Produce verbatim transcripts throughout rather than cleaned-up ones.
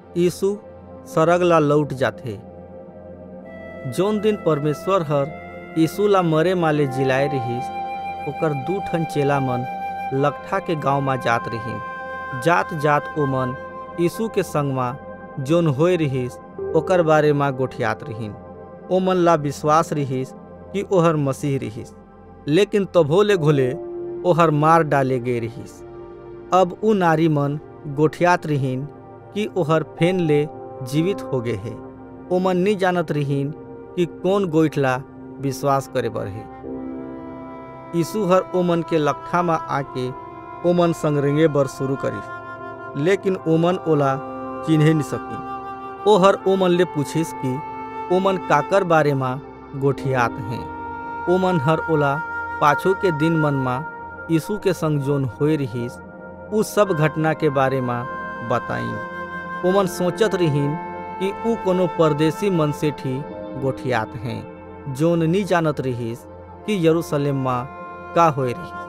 यीशु सरग ला लौट जाथे। जोन दिन परमेश्वर हर यीशु ला मरे माले जिलाए रहीस, ओकर दू ठन चेला मन लकठा के गांव में जात रहीन। जात जात ओमन यीशु के संग में जोन होए रहीस ओकर बारे में गोठियात रहीन। ओमन ला विश्वास रहीस कि ओहर मसीह रहीस, लेकिन तभोले घोले ओहर मार डाले गए रहीस। अब उ नारी मन गोठियात रहीन कि ओहर फेन ले जीवित हो गए है। ओमन नहीं जानत रहीन कि कौन गोइठला विश्वास करे बर है। यीशु हर ओमन के लकठा में आके ओमन संग रेंगे बर शुरू करी, लेकिन ओमन ओला चिन्हे नहीं सकी। ओहर ओमन ले पूछिस कि ओमन काकर बारे में गोठियात हैं। ओमन हर ओला पाछू के दिन मन में यीशु के संग जोन होए रहीस उ सब घटना के बारे में बताइन। ओमन सोचत रहीन कि उ कोनो परदेसी मन से ठी गोठियात हैं, जोन नहीं जानत रहीस कि यरूशलेम में का होए रहीस।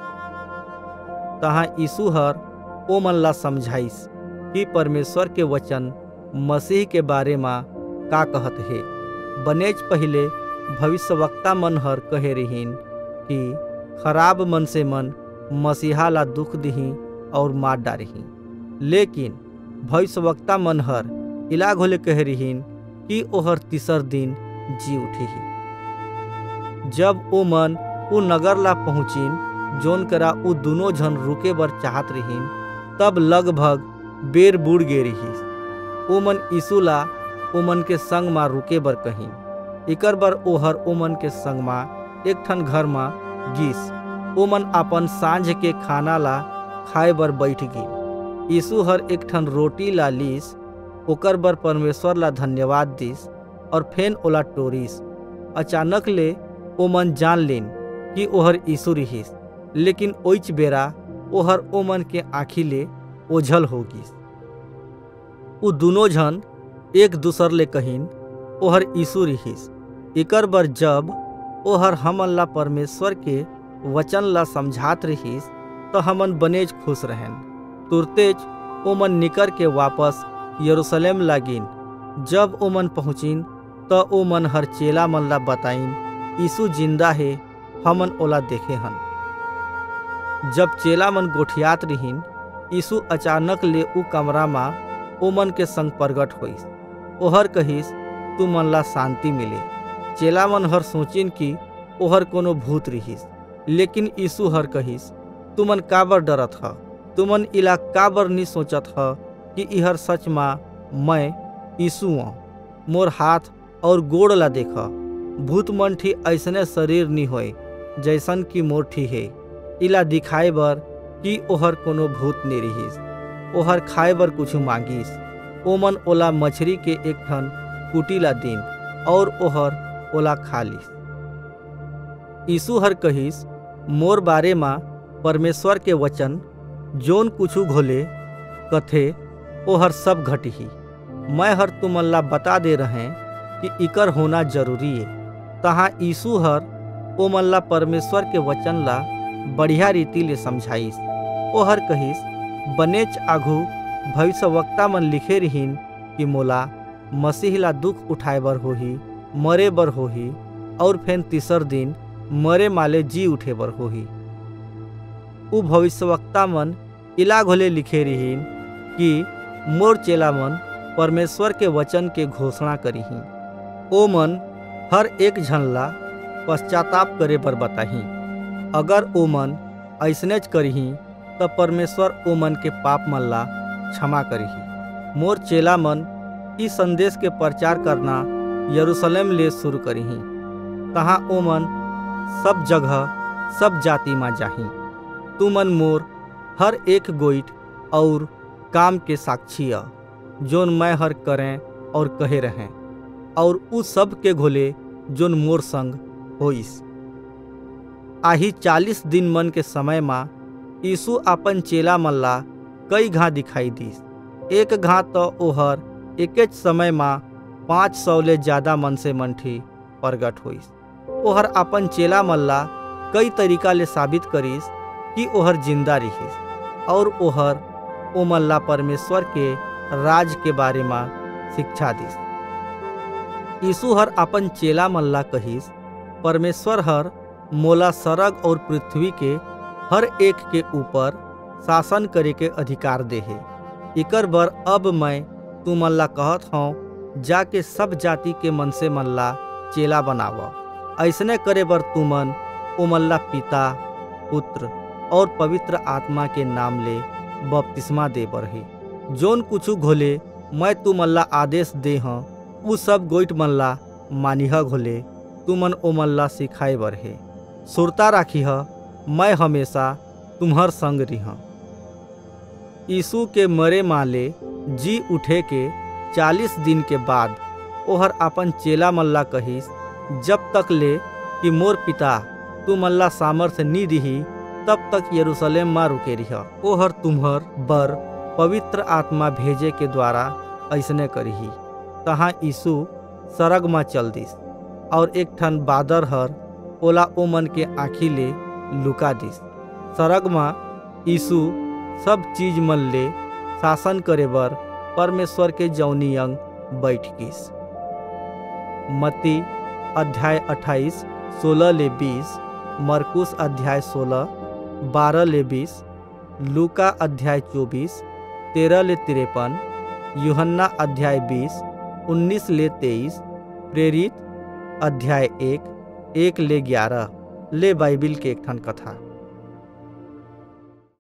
तहाँ यीशु हर ओमन ला समझाइस कि परमेश्वर के वचन मसीह के बारे में का कहत है। बनेज पहले भविष्यवक्ता मन हर कहे रहीन कि खराब मन से मन मसीहा ला दुख दिही और मार डारही, लेकिन भविष्यवक्ता मन हर इला घोले कह रहीन कि ओहर तीसर दिन जी उठी। जब ओ मन उ नगर ला पहुँचिन जोन करा उ दोनों झन रुके बर चाहत रहीन, तब लगभग बेर बुड़ गे रहीस। ओमन यीशु ला ओमन के संग में रुके बर कहीन। इकर बर ओहर ओमन के संग में एक ठन घर में गिस। ओमन अपन सांझ के खाना ला खाए बर बैठ गई। यीशु हर एक ठन रोटी ला लीस, ओकर बर परमेश्वर ला धन्यवाद दिस और फेन ओला टोरिस। अचानक ले ओमन जान लेन कि ओहर यीशु रहीस, लेकिन ओइच बेरा ओहर ओमन के आँखी ले ओझल हो गिस। उ दोनों झन एक दूसर ले कहीन ओहर यीशु रहीस। इकर बर जब ओहर हमन ला परमेश्वर के वचन ला समझात रहीस तो हमन बनेज खुश रहन। तुरतेज ओमन निकर के वापस यरूशलेम लागिन। जब ओमन पहुँचिन तो ओमन हर चेला मन ला बताइन यीशु जिंदा है, हमन ओला देखे हन। जब चेला मन गोठियात रहीन, यीशु अचानक ले उ कमरा में ओमन के संग प्रगट होइस। ओहर कहिस तू मन ला शांति मिले। चेला मन हर सोचिन कि ओहर कोनो भूत रहीस, लेकिन यीशु हर कहिस तुमन काबर डरत ह। तुमन इला काबर नहीं सोचत ह कि इहर सच में मैं यीशु हूँ। मोर हाथ और गोड़ ला देख। भूत मन ठी ऐसने शरीर नहीं होए जैसन कि मोर ठी है। इला दिखाए बर कि ओहर कोनो भूत नहीं रहीस। ओहर खाए बर कुछ मांगिस। ओमन ओला मछली के एक ठन कुटी ला दिन और ओहर ओला खा लिस। यीशु हर कहिस मोर बारे में परमेश्वर के वचन जोन कुछ घोले कथे ओहर सब घटिही। मैं हर तुमन ला बता दे रहे कि इकर होना जरूरी है। तहाँ यीशु हर ओमन ला परमेश्वर के वचन ला बढ़िया रीति ले समझाइस। ओहर कहिस बनेच आघु भविष्यवक्ता मन लिखे रहीन कि मोला मसीह ला दुख उठाए बर होही, मरे बर होही और फिर तीसर दिन मरे माले जी उठे बर होही। उ भविष्यवक्ता मन इला घोले लिखे रहीन कि मोर चेला मन परमेश्वर के वचन के घोषणा करीही। ओ मन हर एक झन ला पश्चाताप करे बर बताही। अगर ओ मन ऐसनेच करीही तो परमेश्वर ओ मन के पाप मन ला क्षमा करीही। मोर चेला मन इस संदेश के प्रचार करना यरूशलेम ले शुरू करीही। तहाँ ओ मन सब जगह सब जाति में जाही। तू मन मोर हर एक गोइठ और काम के साक्षी है जोन मैं हर करें और कहे रहें, और उस सब के घोले जोन मोर संग होइस। आही चालीस दिन मन के समय में यीशु अपन चेला मन ला कई घा दिखाई दीस। एक घा तो ओहर एकेच समय में पाँच सौ ले ज्यादा मन से मन ठी प्रगट होइस। ओहर अपन चेला मन ला कई तरीका ले साबित करिस कि ओहर जिंदा रहीस, और ओहर ओमन ला परमेश्वर के राज के बारे में शिक्षा दिस। यीशु हर अपन चेला मल्ला कहिस, परमेश्वर हर मोला सरग और पृथ्वी के हर एक के ऊपर शासन करे के अधिकार दे है। इकर बर अब मैं तू मल्ला कहत हूँ, जाके सब जाति के मन से मल्ला चेला बनाव। ऐसने करे बर तुमन ओ मल्ला पिता, पुत्र और पवित्र आत्मा के नाम ले बपतिस्मा दे बर है। जोन कुछ घोले मैं तू मल्ला आदेश दे हाँ, उ सब गोइट मल्ला मानिह घोले तुमन ओ मल्ला सिखाए बर है। सुरता राखी ह, मैं हमेशा तुम्हार संग रिहा। यीशु के मरे माले जी उठे के चालीस दिन के बाद ओहर अपन चेला मल्ला कहिस, जब तक ले कि मोर पिता तू मल्ला सामर्थ नी दिही तब तक यरूशलेम में रुके रिहा। ओहर तुम्हर बर पवित्र आत्मा भेजे के द्वारा ऐसने करिही। तहाँ यीशु सरग में चल दिस और एक ठन बादर हर ओला ओ मन के आँखी ले लुका दिस। सरग में यीशु सब चीज मन ले शासन करे बर परमेश्वर के जौनी अंग बैठ गिस। मत्ती अध्याय अट्ठाईस सोलह ले बीस, मरकुस अध्याय सोलह बारह ले बीस, लूका अध्याय चौबीस तेरह ले तिरपन, यूहन्ना अध्याय बीस उन्नीस ले तेईस, प्रेरित अध्याय एक एक ले ग्यारह ले बाइबिल के एक ठन कथा।